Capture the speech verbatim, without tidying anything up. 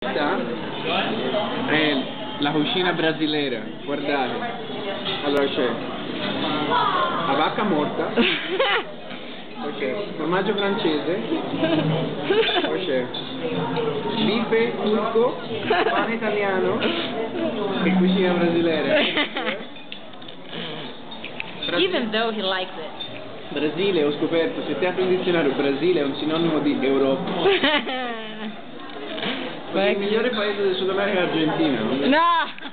È la cucina brasiliera, guardate. Allora c'è la vacca morta, poi c'è formaggio francese, poi c'è bife turco, pane italiano e cucina brasiliera. Even though he likes it. Brasile, ho scoperto, se te apri il dizionario, Brasile è un sinonimo di Europa. Perché il migliore paese del Sud America è l'Argentina. No!